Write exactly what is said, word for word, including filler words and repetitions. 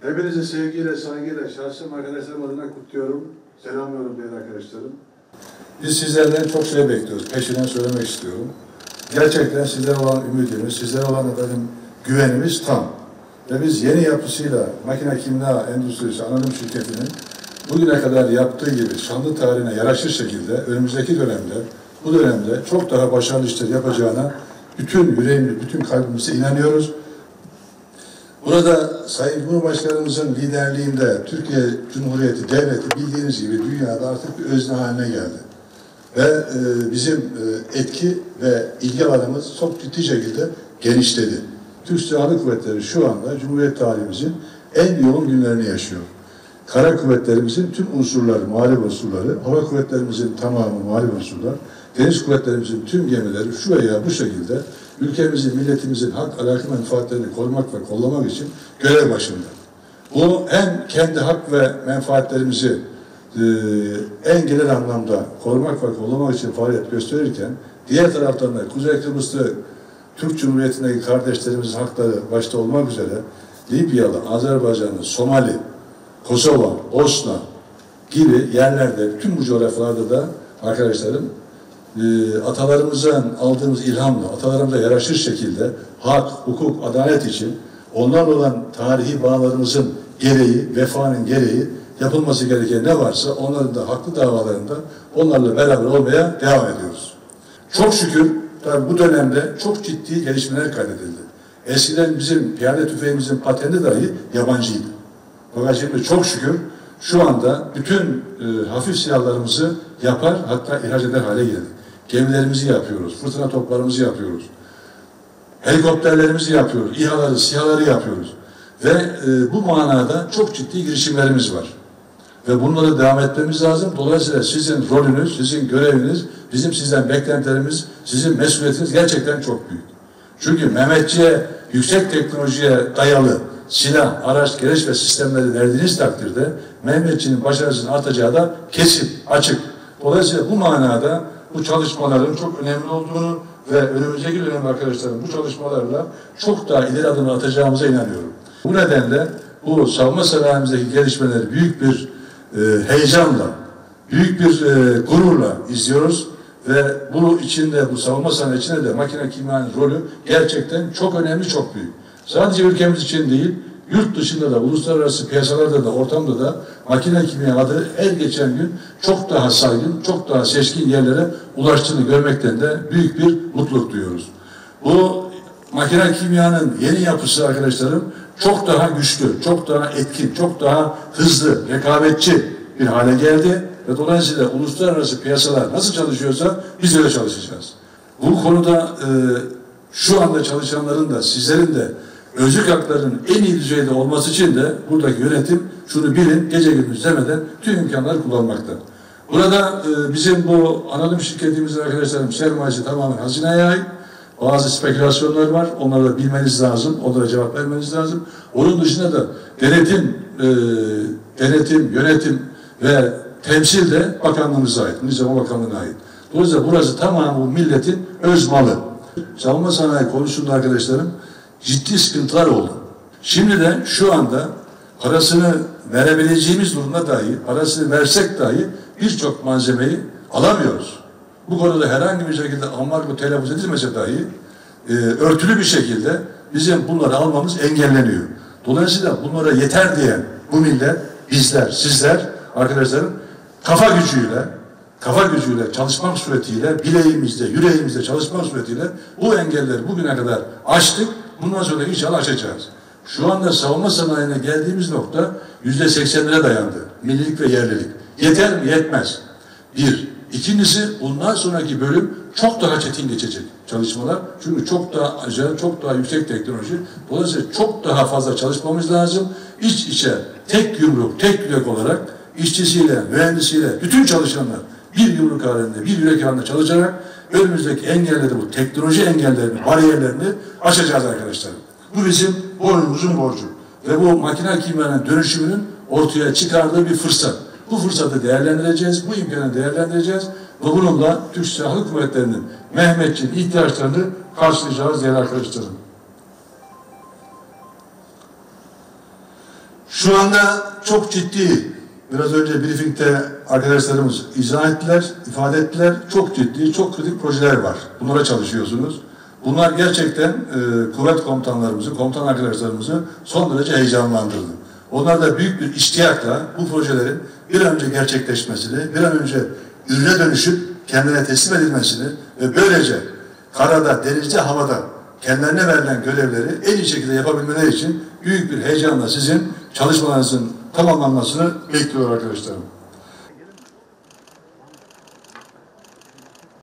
Hepinizi sevgiyle, saygıyla, şahsım arkadaşlarım adına kutluyorum. Selamlıyorum değerli arkadaşlarım. Biz sizlerden çok şey bekliyoruz. Peşinden söylemek istiyorum. Gerçekten sizlere olan ümidimiz, sizlere olan efendim güvenimiz tam. Ve biz yeni yapısıyla Makine Kimya Endüstrisi Anonim Şirketi'nin bugüne kadar yaptığı gibi şanlı tarihine yaraşır şekilde önümüzdeki dönemde, bu dönemde çok daha başarılı işler yapacağına bütün yüreğimiz, bütün kalbimize inanıyoruz. Burada Sayın Cumhurbaşkanımızın liderliğinde Türkiye Cumhuriyeti Devleti bildiğiniz gibi dünyada artık bir özne haline geldi. Ve e, bizim e, etki ve ilgi alanımız çok ciddi şekilde genişledi. Türk Silahlı Kuvvetleri şu anda Cumhuriyet tarihimizin en yoğun günlerini yaşıyor. Kara kuvvetlerimizin tüm unsurları, muharip unsurları, hava kuvvetlerimizin tamamı muharip unsurlar, deniz kuvvetlerimizin tüm gemileri şu veya bu şekilde ülkemizin, milletimizin hak, alaka menfaatlerini korumak ve kollamak için görev başında. Bu hem kendi hak ve menfaatlerimizi e, en genel anlamda korumak ve kollamak için faaliyet gösterirken, diğer taraftan da Kuzey Kıbrıs'ta Türk Cumhuriyeti'ndeki kardeşlerimizin hakları başta olmak üzere Libyalı, Azerbaycanlı, Somali, Kosova, Bosna gibi yerlerde, tüm bu coğrafyalarda da arkadaşlarım e, atalarımızdan aldığımız ilhamla, atalarımıza yaraşır şekilde hak, hukuk, adalet için onlarla olan tarihi bağlarımızın gereği, vefanın gereği yapılması gereken ne varsa onların da haklı davalarında onlarla beraber olmaya devam ediyoruz. Çok şükür tabii bu dönemde çok ciddi gelişmeler kaydedildi. Eskiden bizim piyade tüfeğimizin patenti dahi yabancıydı. Fakat şimdi çok şükür şu anda bütün e, hafif silahlarımızı yapar, hatta ihraç eder hale geldik. Gemilerimizi yapıyoruz, fırtına toplarımızı yapıyoruz, helikopterlerimizi yapıyoruz, İHA'ları, SİHA'ları yapıyoruz. Ve e, bu manada çok ciddi girişimlerimiz var. Ve bunları devam etmemiz lazım. Dolayısıyla sizin rolünüz, sizin göreviniz, bizim sizden beklentilerimiz, sizin mesuliyetiniz gerçekten çok büyük. Çünkü Mehmetçiğe, yüksek teknolojiye dayalı silah, araç, gereç ve sistemleri verdiğiniz takdirde Mehmetçiğin başarısının artacağı da kesin, açık. Dolayısıyla bu manada bu çalışmaların çok önemli olduğunu ve önümüzdeki dönem arkadaşlarım bu çalışmalarla çok daha ileri adımlar atacağımıza inanıyorum. Bu nedenle bu savunma sanayimizdeki gelişmeleri büyük bir e, heyecanla, büyük bir e, gururla izliyoruz ve bu içinde, bu savunma sanayi içinde de Makine Kimya'nın rolü gerçekten çok önemli, çok büyük. Sadece ülkemiz için değil, yurt dışında da, uluslararası piyasalarda da, ortamda da Makine Kimya adı her geçen gün çok daha saygın, çok daha seçkin yerlere ulaştığını görmekten de büyük bir mutluluk duyuyoruz. Bu Makine Kimya'nın yeni yapısı arkadaşlarım çok daha güçlü, çok daha etkin, çok daha hızlı, rekabetçi bir hale geldi ve dolayısıyla uluslararası piyasalar nasıl çalışıyorsa biz öyle çalışacağız. Bu konuda e, şu anda çalışanların da, sizlerin de özlük haklarının en iyi düzeyde olması için de buradaki yönetim şunu bilin, gece gündüz demeden tüm imkanları kullanmakta. Burada e, bizim bu anonim şirketimizin arkadaşlarım sermayesi tamamen hazineye ait. Bazı spekülasyonlar var, onları da bilmeniz lazım, onlara cevap vermeniz lazım. Onun dışında da denetim, e, denetim, yönetim ve temsil de bakanlığımıza ait, Milli Savunma Bakanlığı'na ait. Dolayısıyla burası tamamen bu milletin öz malı. Savunma sanayi konusunda arkadaşlarım ciddi sıkıntılar oldu. Şimdi de şu anda parasını verebileceğimiz durumda dahi, parasını versek dahi birçok malzemeyi alamıyoruz. Bu konuda herhangi bir şekilde ambargo telaffuz edilmese dahi e, örtülü bir şekilde bizim bunları almamız engelleniyor. Dolayısıyla bunlara yeter diye bu millet, bizler, sizler arkadaşlarım kafa gücüyle, kafa gücüyle çalışmak suretiyle, bileğimizde, yüreğimizde çalışmak suretiyle bu engelleri bugüne kadar aştık. Bundan sonra inşallah aşacağız. Şu anda savunma sanayine geldiğimiz nokta yüzde seksenlere dayandı. Millilik ve yerlilik. Yeter mi? Yetmez. Bir. İkincisi, bundan sonraki bölüm çok daha çetin geçecek çalışmalar. Çünkü çok daha acayip, çok daha yüksek teknoloji. Dolayısıyla çok daha fazla çalışmamız lazım. İç içe, tek yumruk, tek yürek olarak işçisiyle, mühendisiyle, bütün çalışanlar bir yumruk halinde, bir yürek halinde çalışarak önümüzdeki engelleri, bu teknoloji engellerini, bariyerlerini aşacağız arkadaşlar. Bu bizim boynumuzun borcu. Ve bu Makine Kimya'nın dönüşümünün ortaya çıkardığı bir fırsat. Bu fırsatı değerlendireceğiz, bu imkanı değerlendireceğiz ve bununla Türk Silahlı Kuvvetleri'nin Mehmetçiğin ihtiyaçlarını karşılayacağız değerli arkadaşlarım. Şu anda çok ciddi, biraz önce briefingde arkadaşlarımız izah ettiler, ifade ettiler. Çok ciddi, çok kritik projeler var. Bunlara çalışıyorsunuz. Bunlar gerçekten e, kuvvet komutanlarımızı, komutan arkadaşlarımızı son derece heyecanlandırdı. Onlar da büyük bir iştiyakla bu projelerin bir an önce gerçekleşmesini, bir an önce ürüne dönüşüp kendine teslim edilmesini ve böylece karada, denizde, havada kendilerine verilen görevleri en iyi şekilde yapabilmeleri için büyük bir heyecanla sizin çalışmalarınızın tamamlanmasını bekliyor arkadaşlarım.